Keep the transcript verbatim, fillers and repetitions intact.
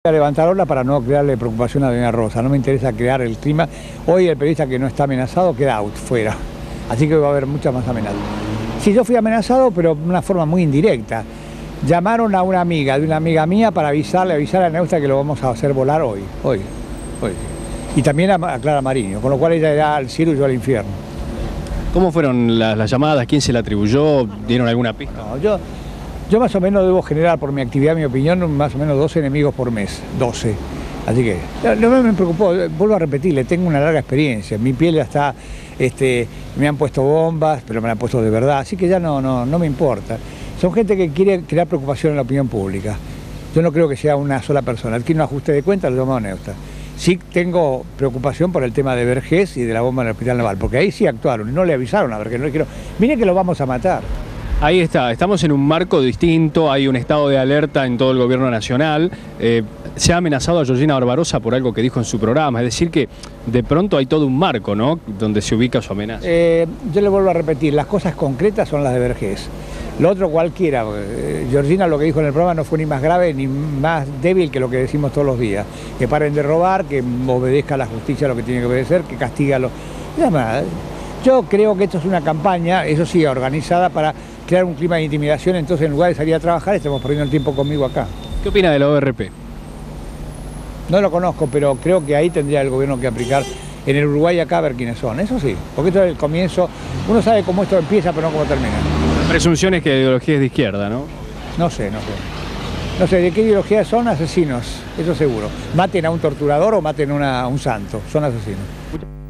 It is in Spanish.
A levantar ola para no crearle preocupación a doña Rosa, no me interesa crear el clima. Hoy el periodista que no está amenazado queda out, fuera, así que va a haber muchas más amenazas. Sí, yo fui amenazado, pero de una forma muy indirecta. Llamaron a una amiga de una amiga mía para avisarle, avisar a Neusta que lo vamos a hacer volar hoy, hoy, hoy. Y también a, a Clara Mariño, con lo cual ella irá al cielo y yo al infierno. ¿Cómo fueron las, las llamadas? ¿Quién se la atribuyó? ¿Dieron alguna pista? No, yo... Yo más o menos debo generar, por mi actividad, mi opinión, más o menos doce enemigos por mes, doce. Así que, no me preocupó, vuelvo a repetirle, tengo una larga experiencia, mi piel ya está, este, me han puesto bombas, pero me la han puesto de verdad, así que ya no, no, no me importa. Son gente que quiere crear preocupación en la opinión pública. Yo no creo que sea una sola persona, el que no ajuste de cuenta lo llamamos Neusta. Sí tengo preocupación por el tema de Vergés y de la bomba en el Hospital Naval, porque ahí sí actuaron y no le avisaron a Vergés, no le dijeron, miren que lo vamos a matar. Ahí está, estamos en un marco distinto, hay un estado de alerta en todo el gobierno nacional. Eh, se ha amenazado a Georgina Barbarossa por algo que dijo en su programa, es decir que de pronto hay todo un marco, ¿no?, donde se ubica su amenaza. Eh, yo le vuelvo a repetir, las cosas concretas son las de Vergés. Lo otro cualquiera, eh, Georgina lo que dijo en el programa no fue ni más grave ni más débil que lo que decimos todos los días. Que paren de robar, que obedezca a la justicia lo que tiene que obedecer, que castiga a los... Nada, yo creo que esto es una campaña, eso sí, organizada para crear un clima de intimidación, entonces en lugar de salir a trabajar estamos perdiendo el tiempo conmigo acá. ¿Qué opina de la O R P? No lo conozco, pero creo que ahí tendría el gobierno que aplicar en el Uruguay acá a ver quiénes son, eso sí, porque esto es el comienzo, uno sabe cómo esto empieza pero no cómo termina. Presunciones que la ideología es de izquierda, ¿no? No sé, no sé. No sé, ¿de qué ideología son? Asesinos, eso seguro. Maten a un torturador o maten a, una, a un santo, son asesinos.